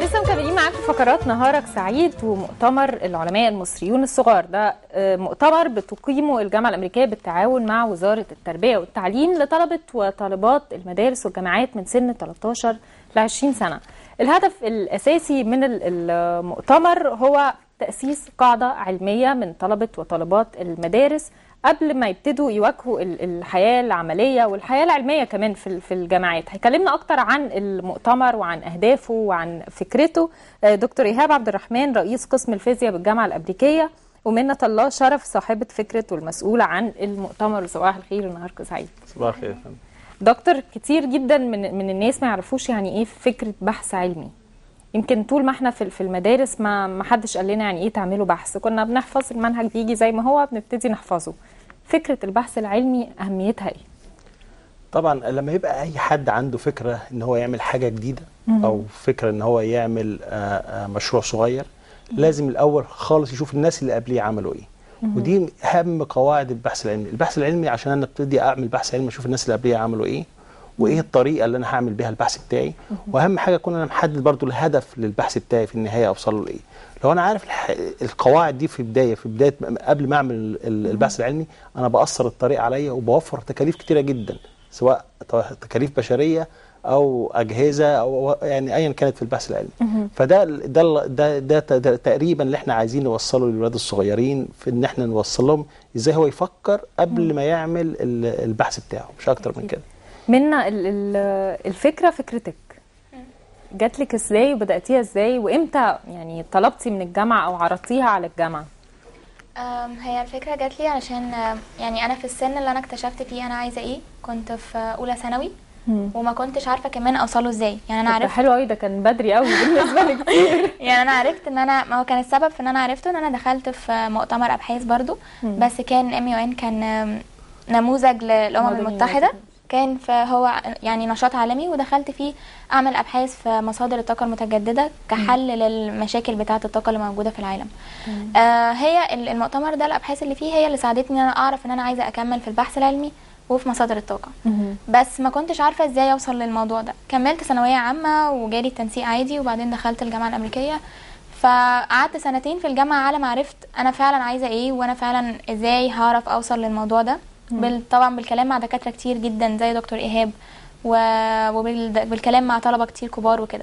لسه مكملين معاكم فقرات نهارك سعيد ومؤتمر العلماء المصريون الصغار. ده مؤتمر بتقيمه الجامعة الأمريكية بالتعاون مع وزارة التربية والتعليم لطلبة وطالبات المدارس والجامعات من سن 13 ل 20 سنة. الهدف الأساسي من المؤتمر هو تأسيس قاعدة علمية من طلبة وطالبات المدارس قبل ما يبتدوا يواجهوا الحياة العملية والحياة العلمية كمان في الجامعات. هيكلمنا أكتر عن المؤتمر وعن أهدافه وعن فكرته دكتور إيهاب عبد الرحمن رئيس قسم الفيزياء بالجامعة الأمريكية، ومنة الله شرف صاحبة فكرة والمسؤولة عن المؤتمر. صباح الخير ونهاركم سعيد. صباح الخير. دكتور، كتير جدا من الناس ما يعرفوش يعني إيه فكرة بحث علمي. يمكن طول ما احنا في المدارس ما حدش قال لنا يعني ايه تعملوا بحث، كنا بنحفظ المنهج بيجي زي ما هو بنبتدي نحفظه. فكرة البحث العلمي أهميتها ايه؟ طبعا لما يبقى اي حد عنده فكرة ان هو يعمل حاجة جديدة او فكرة ان هو يعمل مشروع صغير، لازم الاول خالص يشوف الناس اللي قبليه عملوا ايه. ودي اهم قواعد البحث العلمي. البحث العلمي عشان انا ابتدي اعمل بحث علمي اشوف الناس اللي قبليه عملوا ايه وايه الطريقه اللي انا هعمل بيها البحث بتاعي. واهم حاجه اكون انا محدد برضو الهدف للبحث بتاعي في النهايه اوصل له لايه. لو انا عارف القواعد دي في بدايه قبل ما اعمل البحث العلمي، انا بأثر الطريق عليا وبوفر تكاليف كتيره جدا، سواء تكاليف بشريه او اجهزه او يعني ايا كانت في البحث العلمي. فده ده تقريبا اللي احنا عايزين نوصله للولاد الصغيرين، في ان احنا نوصل لهم ازاي هو يفكر قبل ما يعمل البحث بتاعه، مش اكتر من كده. منا الفكرة فكرتك جات لك ازاي وبدأتيها ازاي وامتى يعني طلبتي من الجامعة او عرضتيها على الجامعة؟ هي الفكرة جات لي علشان يعني انا في السن اللي انا اكتشفت فيه انا عايزة ايه. كنت في اولى ثانوي وما كنتش عارفة كمان اوصله ازاي. يعني انا عرفت حلو قوي، ده كان بدري قوي بالنسبة لك كتير. يعني انا عرفت ان انا، ما هو كان السبب في ان انا عرفته ان انا دخلت في مؤتمر ابحاث برضو، بس كان MUN، كان نموذج للامم المتحدة، كان فهو يعني نشاط عالمي، ودخلت فيه اعمل ابحاث في مصادر الطاقه المتجدده كحل للمشاكل بتاعه الطاقه اللي موجوده في العالم. هي المؤتمر ده الابحاث اللي فيه هي اللي ساعدتني ان انا اعرف ان انا عايزه اكمل في البحث العلمي وفي مصادر الطاقه. بس ما كنتش عارفه ازاي اوصل للموضوع ده. كملت ثانويه عامه وجالي التنسيق عادي، وبعدين دخلت الجامعه الامريكيه. فقعدت سنتين في الجامعه على ما عرفت انا فعلا عايزه ايه، وانا فعلا ازاي هعرف اوصل للموضوع ده. طبعا بالكلام مع دكاتره كتير جدا زي دكتور ايهاب، وبالكلام مع طلبه كتير كبار وكده.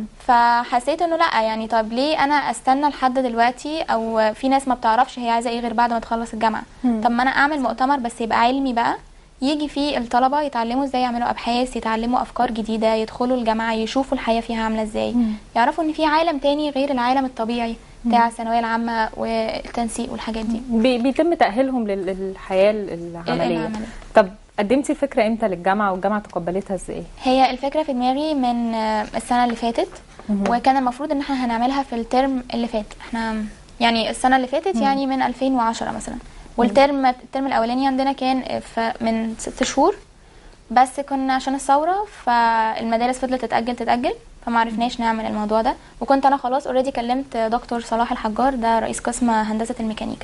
فحسيت انه لا، يعني طب ليه انا استنى لحد دلوقتي، او في ناس ما بتعرفش هي عايزه ايه غير بعد ما تخلص الجامعه. طب ما انا اعمل مؤتمر بس يبقى علمي بقى، يجي فيه الطلبه يتعلموا ازاي يعملوا ابحاث، يتعلموا افكار جديده، يدخلوا الجامعه يشوفوا الحياه فيها عامله ازاي، يعرفوا ان في عالم تاني غير العالم الطبيعي بتاع الثانويه العامه والتنسيق والحاجات دي. بيتم تاهيلهم للحياه العمليه. طب قدمتي الفكره امتى للجامعه والجامعه تقبلتها ازاي؟ هي الفكره في دماغي من السنه اللي فاتت، وكان المفروض ان احنا هنعملها في الترم اللي فات. احنا يعني السنه اللي فاتت يعني من 2010 مثلا، والترم الاولاني عندنا كان من 6 شهور، بس كنا عشان الثوره فالمدارس فضلت تتاجل فما عرفناش نعمل الموضوع ده. وكنت انا خلاص اوريدي كلمت دكتور صلاح الحجار، ده رئيس قسم هندسه الميكانيكا.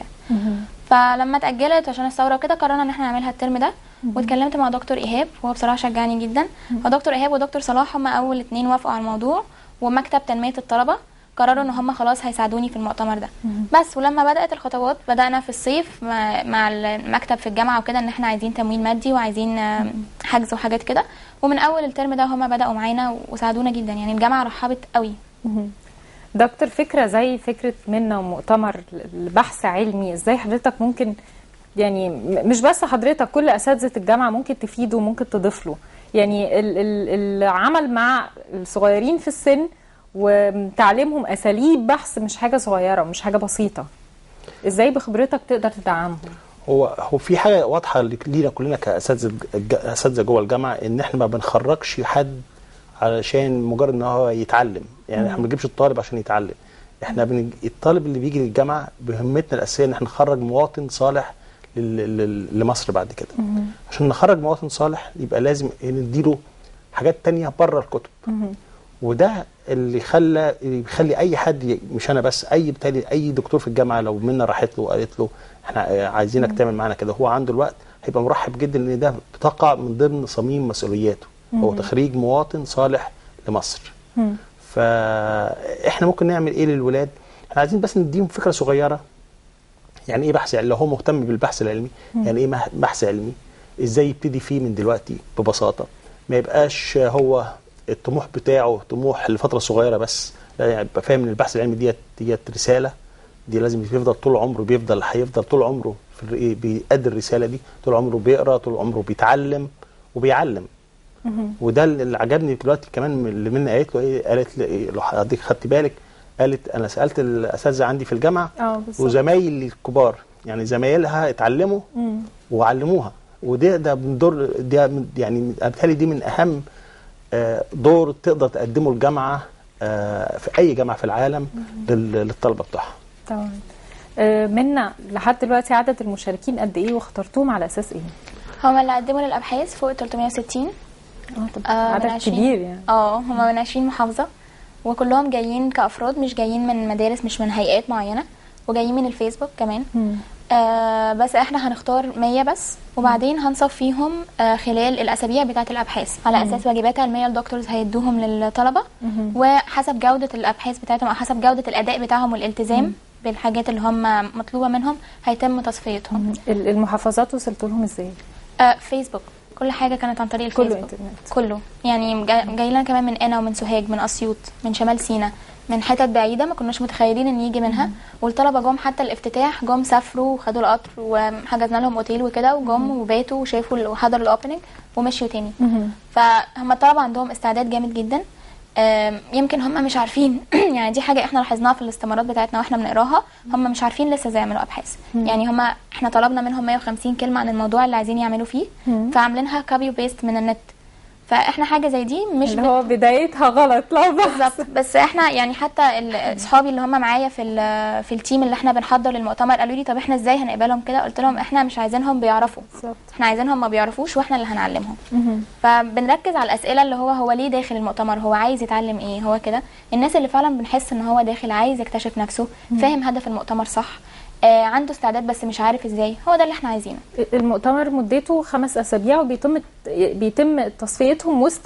فلما اتاجلت عشان الثوره وكده قررنا ان احنا نعملها الترم ده. واتكلمت مع دكتور ايهاب، وهو بصراحه شجعني جدا. فدكتور ايهاب ودكتور صلاح هم اول 2 وافقوا على الموضوع، ومكتب تنميه الطلبه قرروا ان هم خلاص هيساعدوني في المؤتمر ده. بس ولما بدات الخطوات بدانا في الصيف مع المكتب في الجامعه وكده، ان احنا عايزين تمويل مادي وعايزين حجز وحاجات كده. ومن اول الترم ده هم بداوا معانا وساعدونا جدا، يعني الجامعه رحبت قوي. دكتور، فكره زي فكره منا ومؤتمر البحث علمي، ازاي حضرتك ممكن يعني مش بس حضرتك، كل اساتذه الجامعه ممكن تفيده وممكن تضيف له، يعني العمل مع الصغيرين في السن وتعليمهم اساليب بحث مش حاجه صغيره ومش حاجه بسيطه، ازاي بخبرتك تقدر تدعمهم؟ هو في حاجه واضحه لينا كلنا كاساتذه جوه الجامعه، ان احنا ما بنخرجش حد علشان مجرد ان هو يتعلم. يعني احنا ما بنجيبش الطالب عشان يتعلم، احنا الطالب اللي بيجي للجامعه بهمتنا الاساسيه ان احنا نخرج مواطن صالح لمصر بعد كده. عشان نخرج مواطن صالح يبقى لازم نديله حاجات تانية بره الكتب. وده اللي يخلي اي حد، مش انا بس، اي دكتور في الجامعه لو منا راحت له وقالت له احنا عايزينك تعمل معانا كده، هو عنده الوقت، هيبقى مرحب جدا، ان ده بتقع من ضمن صميم مسؤولياته، هو تخريج مواطن صالح لمصر. فاحنا ممكن نعمل ايه للولاد؟ احنا عايزين بس نديهم فكره صغيره يعني ايه بحث، يعني لو هو مهتم بالبحث العلمي يعني ايه بحث علمي، ازاي يبتدي فيه من دلوقتي ببساطه، ما يبقاش هو الطموح بتاعه طموح لفتره صغيره بس، لا يعني يبقى فاهم ان البحث العلمي ديت رساله، دي لازم يفضل طول عمره، هيفضل طول عمره بيأدي الرساله دي، طول عمره بيقرا، طول عمره بيتعلم وبيعلم. وده اللي عجبني دلوقتي كمان من اللي منى قالت له ايه، قالت لي إيه لو حضرتك خدتي بالك، قالت انا سالت الاساتذه عندي في الجامعه وزمايلي الكبار، يعني زمايلها اتعلموا وعلموها، ده من دور يعني بالتالي دي من اهم دور تقدر تقدمه الجامعه في اي جامعه في العالم للطلبه بتوعها. طبعا. منى لحد دلوقتي عدد المشاركين قد ايه واخترتوهم على اساس ايه؟ هم اللي قدموا للابحاث فوق 360. عدد كبير يعني. هم من 20 محافظه، وكلهم جايين كافراد، مش جايين من مدارس، مش من هيئات معينه، وجايين من الفيسبوك كمان. بس احنا هنختار 100 بس، وبعدين هنصفيهم خلال الاسابيع بتاعه الابحاث على اساس واجبات علميه الدكتورز هيدوهم للطلبه، وحسب جوده الابحاث بتاعتهم او حسب جوده الاداء بتاعهم والالتزام بالحاجات اللي هم مطلوبه منهم هيتم تصفيتهم. المحافظات وصلتوا لهم ازاي؟ فيسبوك، كل حاجه كانت عن طريق الفيسبوك. كله انترنت. كله يعني جاي لنا كمان من قنا ومن سوهاج، من اسيوط، من شمال سيناء، من حتت بعيده ما كناش متخيلين ان يجي منها. والطلبه جم حتى الافتتاح، جم سافروا وخدوا القطر وحجزنا لهم اوتيل وكده، وجم وباتوا وشافوا وحضروا الاوبننج ومشيوا تاني. فهم الطلبه عندهم استعداد جامد جدا. يمكن هم مش عارفين يعني دي حاجه احنا لاحظناها في الاستمارات بتاعتنا واحنا بنقراها، هم مش عارفين لسه ازاي يعملوا ابحاث. يعني احنا طلبنا منهم 150 كلمه عن الموضوع اللي عايزين يعملوا فيه، فعاملينها كوبي وبيست من النت. فاحنا حاجه زي دي مش اللي هو بدايتها غلط. لا بالظبط. بس احنا يعني حتى اصحابي اللي هم معايا في التيم اللي احنا بنحضر للمؤتمر قالوا لي طب احنا ازاي هنقبلهم كده؟ قلت لهم احنا مش عايزينهم بيعرفوا، احنا عايزينهم ما بيعرفوش واحنا اللي هنعلمهم. فبنركز على الاسئله اللي هو ليه داخل المؤتمر، هو عايز يتعلم ايه، هو كده. الناس اللي فعلا بنحس ان هو داخل عايز يكتشف نفسه، فاهم هدف المؤتمر صح، عنده استعداد بس مش عارف ازاي، هو ده اللي احنا عايزينه. المؤتمر مدته 5 أسابيع وبيتم تصفيتهم وسط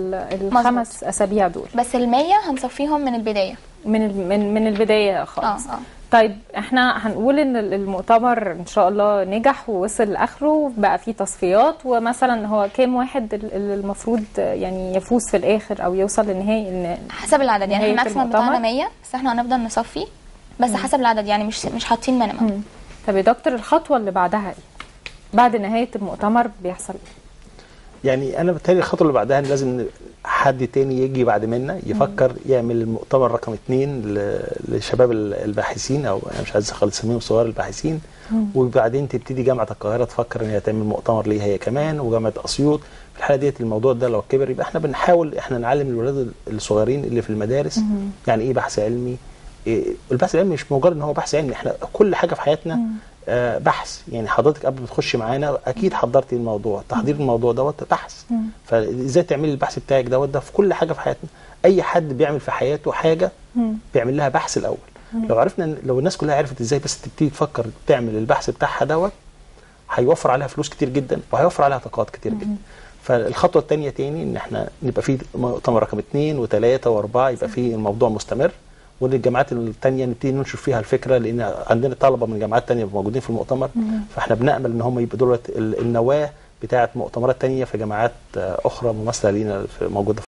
ال5 أسابيع دول. بس ال100 هنصفيهم من البدايه، من البدايه خالص. طيب احنا هنقول ان المؤتمر ان شاء الله نجح ووصل لاخره، بقى فيه تصفيات، ومثلا هو كام واحد اللي المفروض يعني يفوز في الاخر او يوصل للنهائي؟ حسب العدد، يعني الماكسيمم بتاعنا 100 بس احنا هنفضل نصفي بس حسب العدد، يعني مش حاطين مينيمم. طب يا دكتور الخطوه اللي بعدها ايه؟ بعد نهايه المؤتمر بيحصل ايه؟ يعني انا بالتالي الخطوه اللي بعدها لازم حد تاني يجي بعد منا يفكر يعمل المؤتمر رقم 2 لشباب الباحثين، او انا مش عايز خالص اسميهم صغار الباحثين. وبعدين تبتدي جامعه القاهره تفكر ان هي تعمل مؤتمر ليها هي كمان، وجامعه اسيوط. في الحاله ديت الموضوع ده لو كبر يبقى احنا بنحاول نعلم الولاد الصغيرين اللي في المدارس يعني ايه بحث علمي. البحث العلمي مش مجرد ان هو بحث علمي، احنا كل حاجه في حياتنا بحث. يعني حضرتك قبل ما تخشي معانا اكيد حضرتي الموضوع، تحضير الموضوع دوت بحث. فازاي تعملي البحث بتاعك ده في كل حاجه في حياتنا. اي حد بيعمل في حياته حاجه بيعمل لها بحث الاول. لو عرفنا، لو الناس كلها عرفت ازاي بس تبتدي تفكر تعمل البحث بتاعها دوت، هيوفر عليها فلوس كتير جدا وهيوفر عليها طاقات كتير جدا. فالخطوه الثانيه تاني ان احنا نبقى في مؤتمر رقم 2 و3 و4، يبقى في الموضوع مستمر، والجامعات الثانيه نبتدي ننشر فيها الفكره، لان عندنا طلبه من جامعات ثانيه موجودين في المؤتمر. فاحنا بنامل ان هم يبقوا دول النواه بتاعه مؤتمرات ثانيه في جامعات اخرى مماثله لينا موجوده